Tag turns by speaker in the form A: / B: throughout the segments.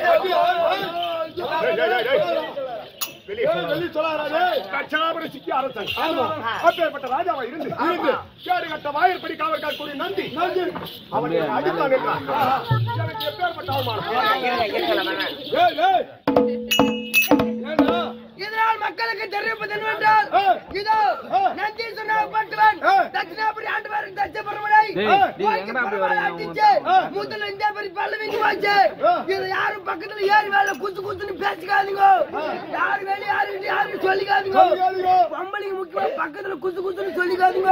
A: அப்பேற்பட்ட ராஜாவா இருந்து கேடு கட்ட வாயிற்படி காவல்கார் கூடிய நந்தி அவனை அடித்தான் என்றான். எனக்கு எப்பேற்பட்ட அவமானம்!
B: இதனால் மக்களுக்கு தெரிவிப்பது என்னவென்றால் இதோ நந்தீஸ்வரப்பட்டவன் தட்சிணாபுரி ஆண்டவரின் தட்சபுரமனை அடிச்சு முதல்ல இந்த மாதிரி பல்லவிக்கு வச்சு இது யாரும் பக்கத்துல ஏறி வேலை குத்து குத்துன்னு பேசிக்காதீங்க. யாரு வேலை யாரும் சொல்லிக்காதீங்க. பொம்பளைக்கு முக்கியமா பக்கத்துல குத்து குத்துன்னு சொல்லிக்காதீங்க.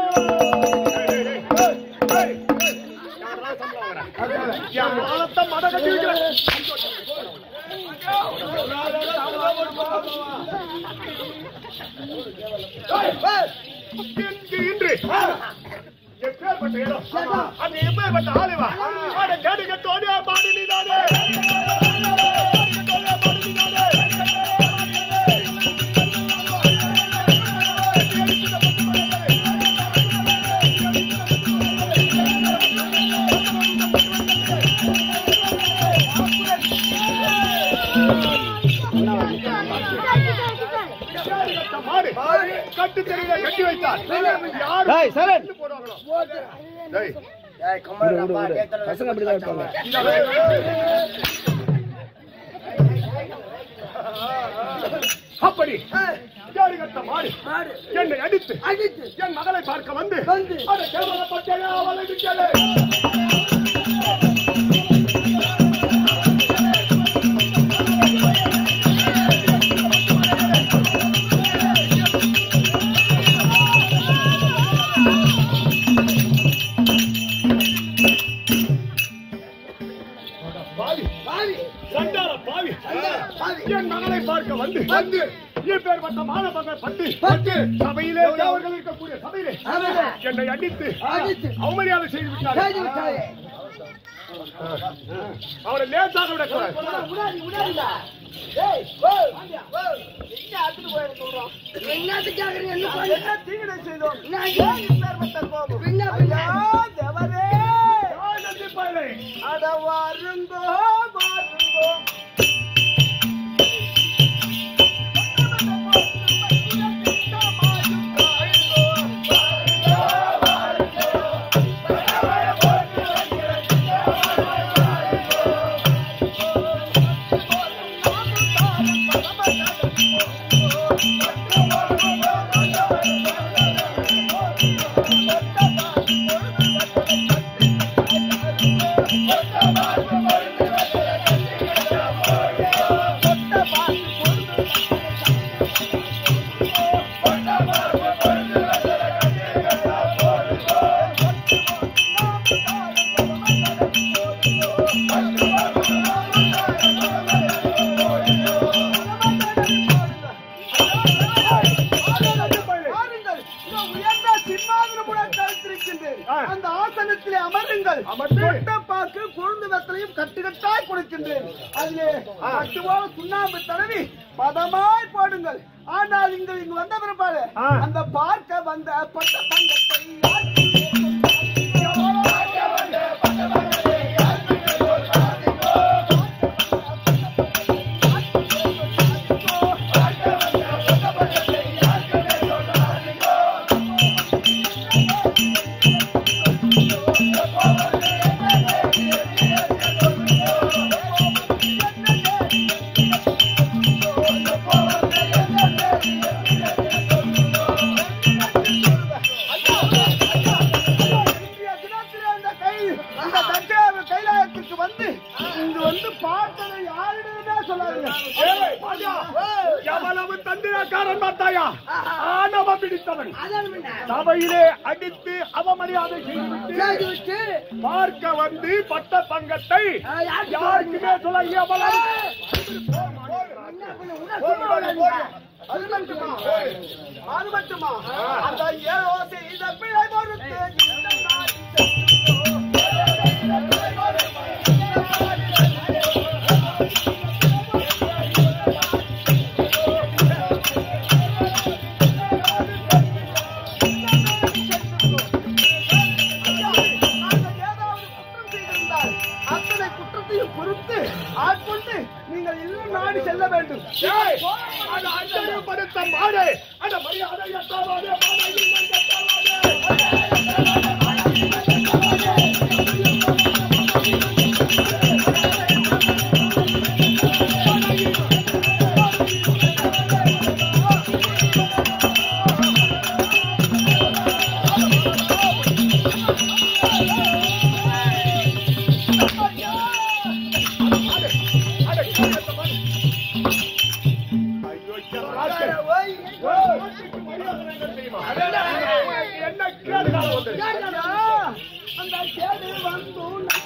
A: இன்று எப்பேற்பட்ட இடம் அது எப்பேற்பட்ட ஆளுவா கேடு கட்டோடியா பாடு நீதானே கட்டு தெரியல கட்டி வைத்தார். அப்படி கேடு கட்ட மாறி என்னை அடித்து என் மகளை பார்க்க வந்து அதை கேவலப்பட்டேன் அவளை விட்டேன். என் மகளை பார்க்க வந்து இப்பேற்பட்ட மானபங்கள் பட்டு சபையிலே அவர்கள் இருக்கக்கூடிய சபையிலே என்னை அடித்து அவமரியாதை செய்து விட்டார். அவனை லேசாக விடக்கூடாது. சுண்ணாம்பு தடவி பதமாய் போடுங்கள். ஆனால் இங்கு வந்த பிறப்பாடு அந்த பார்க்க வந்த பட்ட பங்கத்தை சபையிலே அடித்து அவமரியாதை செய்துவிட்டு பார்க்க வந்து பட்ட பங்கத்தை யாருக்குமே சொல்ல அது மட்டுமா அந்த ஏழோசை இதை பிழை பொறுத்து அத்தனை
B: குற்றத்தையும் பொறுத்து ஆட்கொண்டு நீங்கள் இன்னும் நாடு செல்ல வேண்டும்.
A: அது அஞ்சலிப்படுத்த மாடு அந்த மரியாதை எட்டாவாதே என்ன கேடுகாலம் வந்து
B: அந்த கேடு வந்து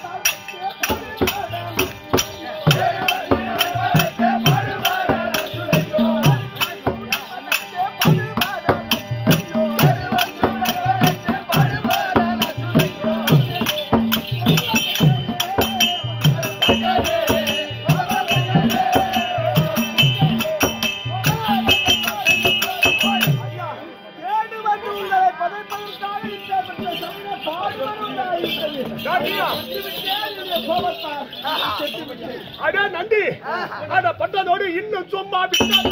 A: அடே நந்தி அத பட்டதோடு இன்னும் சும்மா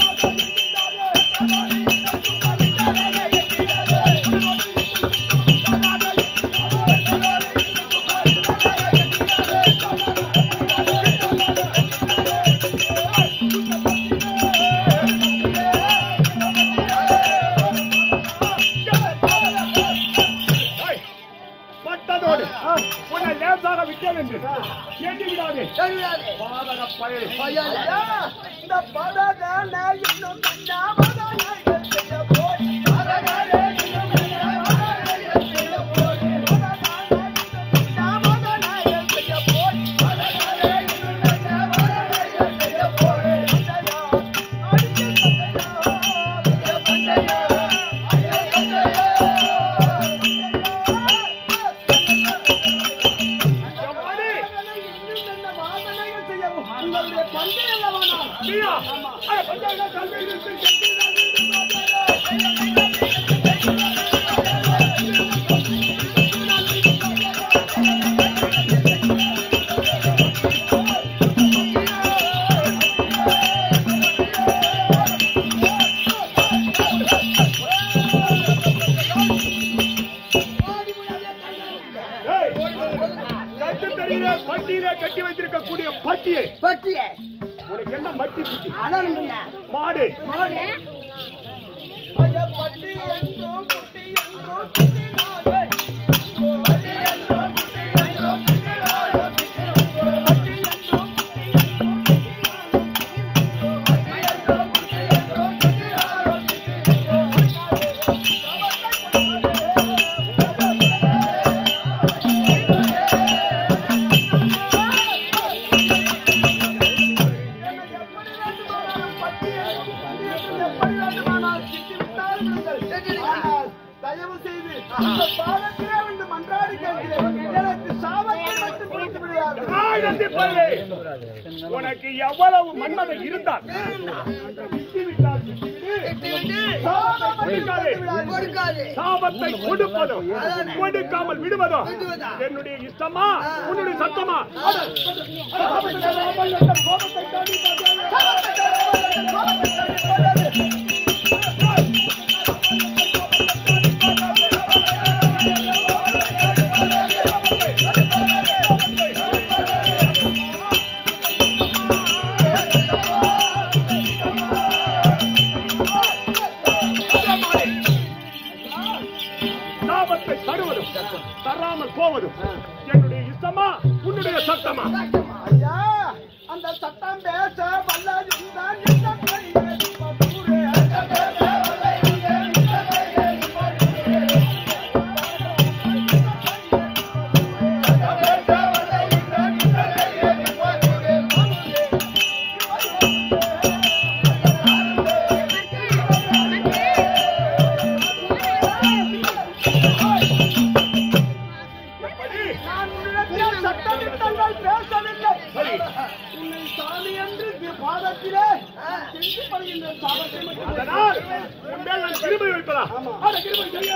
A: பட்டதோடு உன்னை லேசாக விட்டேன் என்று கேட்டு விடாதே பாதக பயல்
B: இந்த பதகான இன்னும் கண்ணாமதான போய்
A: பட்டியிலே கட்டி வைத்திருக்கக்கூடிய பட்டியை உனக்கு என்ன மட்டி சுத்தி மாடு
B: பட்டி என்றோ குட்டி என்றோ தயவு செய்து அந்த பாதத்திலே வந்து மன்றாடி கேட்கிறேன். எனக்கு சாபத்தை மட்டும் கொடுத்து விடுவார்கள்.
A: உனக்கு எவ்வளவு மன்மதை இருந்தால் சாபத்தை கொடுப்பதும் கொடுக்காமல் விடுவதும் என்னுடைய இஷ்டமா உன்னுடைய சத்தமா? சாபத்தை தருவதும் தராமல் போவதும் என்னுடைய இஷ்டமா உன்னுடைய சத்தமா?
B: ஐயா, அந்த சட்டம் பேச வல்லதான்
A: அதனால் உன்மேல் நான் கிருபை வைப்பதா? அந்த கிருபை செய்ய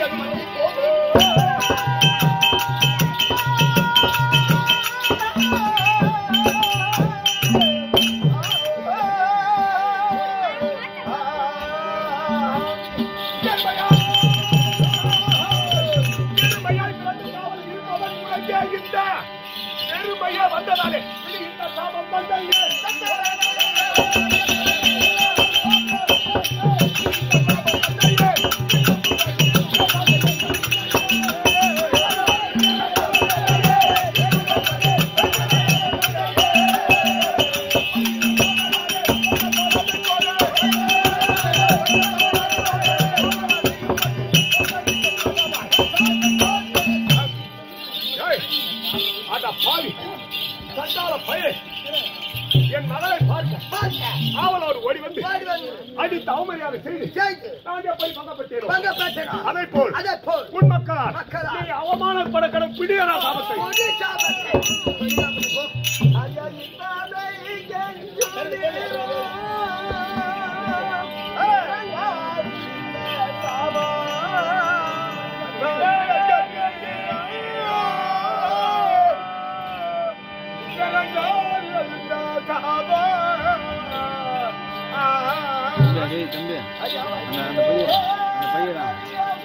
A: பெருமையா வந்ததாலே இந்த சாபம் வந்தது. என் மகளை பார்க்க ஆவலோடு ஓடி வந்து அடித்து அவமரியாதை செய்து நான் எப்படி பங்கப்பட்டேனோ அதை போல் உன் மக்களால் நீ அவமானப்பட கடன் பிடியனா சாபத்தை
C: தம்பி அந்த பையன்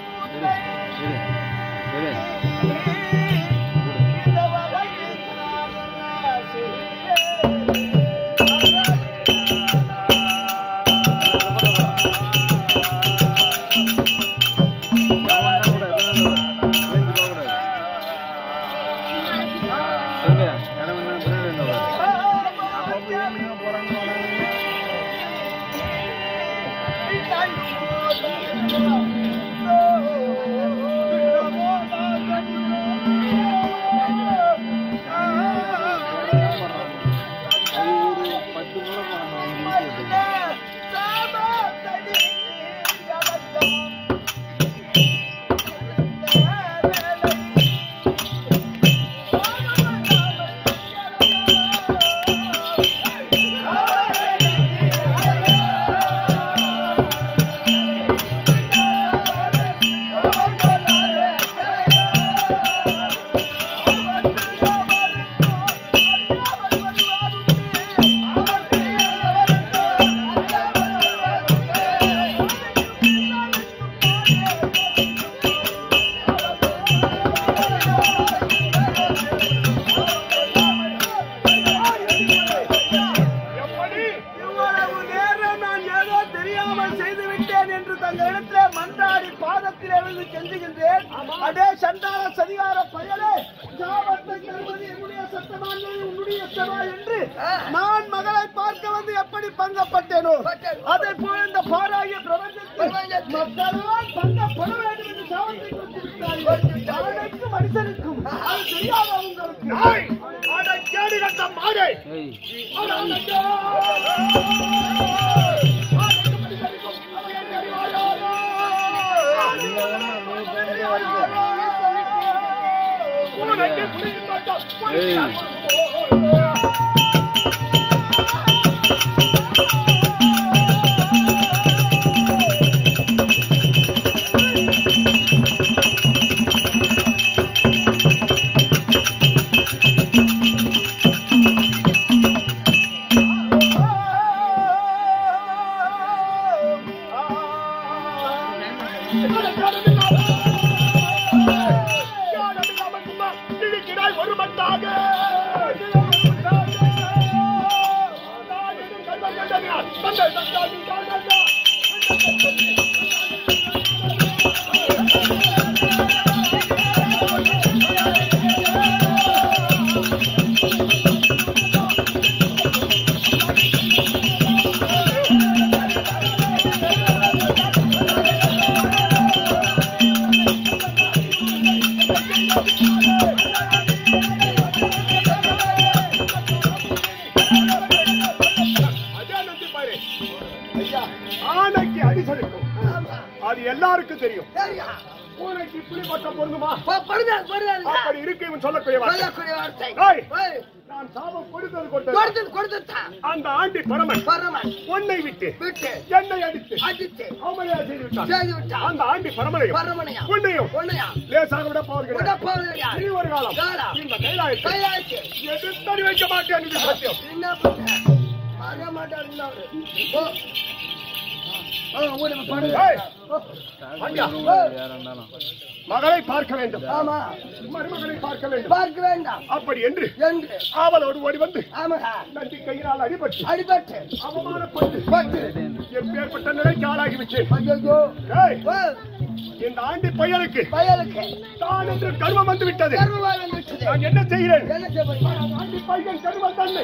B: அடே சண்டாள சதிகார பயலே ஜாபத்தை தருவது என்னுடைய சட்டமானது உன்னுடைய சபா என்று நான் மகளை பார்க்க வந்து எப்படி பங்கப்பட்டேனோ அதை போல இந்த பாராய பிரபஞ்சத்தில் மக்களால் பங்கப்பட வேண்டும் என்று சாபத்தை கொடுத்திருக்கிறார்கள். அவனுக்கும் மனுஷனுக்கும் அது தெரியாத உங்களுக்கு
A: அதை கேடு கட்ட மாடை ஆணைக்கு அடிசலுக்கும் அது எல்லாருக்கும் தெரியும். பூனைக்கு புலி பட்டம் பொருந்துமா?
B: பொருந்தாது.
A: அப்படி இருக்கு இவன் சொல்லக்கூடிய
B: வார்த்தை.
A: ஏய், நான் சாபம் கொடுத்தது அந்த ஆண்டி பரமன் உன்னை விட்டு என்னை அடித்து அவமரியாதை செய்து விட்டான். அந்த ஆண்டி பரமனையும் உன்னையும் லேசாக விட போகிறேன். நீ ஒரு காலம் இந்த கைலாயத்தை எதிர்த்து வைக்க மாட்டேன் என்று சத்தியம்.
B: என்ன பண்ண
A: மகளை பார்க்க வேண்டும்.
B: ஆமா,
A: மருமகளை பார்க்க வேண்டாம். அப்படி என்று ஆவலோடு ஓடி வந்து நன்றி கையினால் அடிபட்டு அவமானப்பட்டு எப்பேற்பட்ட நிலைக்கு ஆளாகிவிட்டேன். இந்த ஆண்டி பையனுக்கு தான் என்று கர்வம் வந்து விட்டது. நான் என்ன செய்கிறேன்? ஆண்டி பையன் கர்வம் தன்னை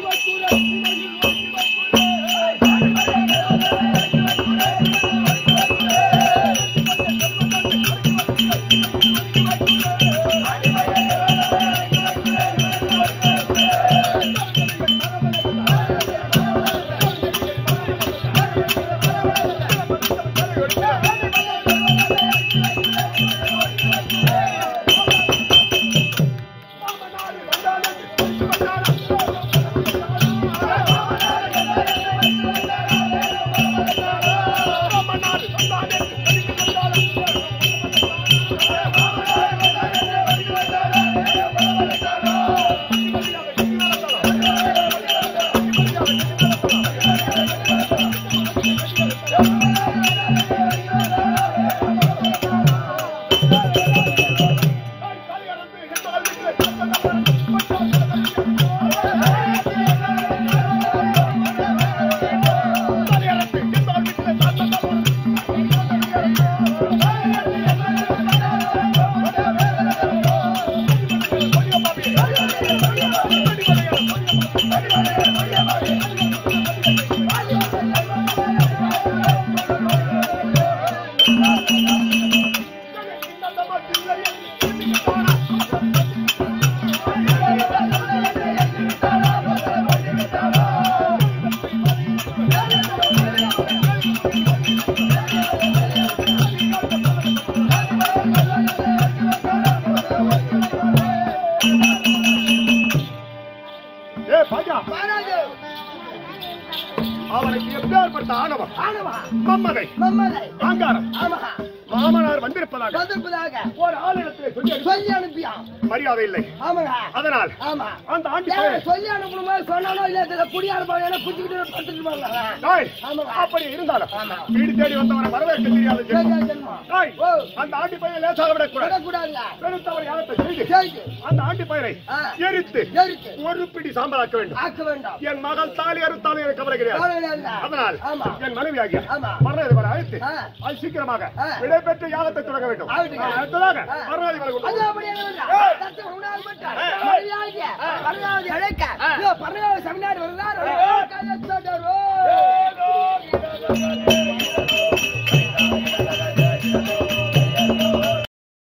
A: அவனுக்கு எப்பேற்பட்ட ஆணவம், மம்மதை, ஆங்காரம், மாமனார் வந்திருப்பதாக ஒரு ஆளிடத்திலே சொல்லி அனுப்பியான். மரியாதை இல்லை. அதனால் அந்த ஆண்டி சொல்லி அனுப்பணும் சொன்னாலும் இல்ல குடியார அப்படி இருந்தாலும் வீடு தேடி வந்தவரை வரவேற்க தெரியாது. அந்த ஆண்டி பையனை லேசாக விடக்கூடாது. பெருத்தவர் யாகத்தை செய்து அந்த ஆண்டி பயிரை எரித்து ஒரு பிடி சாம்பல் ஆக்க வேண்டும். என் மகள் தாலி அறுத்தாலும் எனக்கு கவலை கிடையாது. அதனால் என் மனைவியாகிய மரணத்தை வர அழைத்து அது சீக்கிரமாக விடைபெற்று யாகத்தை தொடங்க வேண்டும். அடுத்ததாக